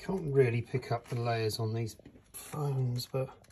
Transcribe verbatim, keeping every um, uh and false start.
can't really pick up the layers on these foams, but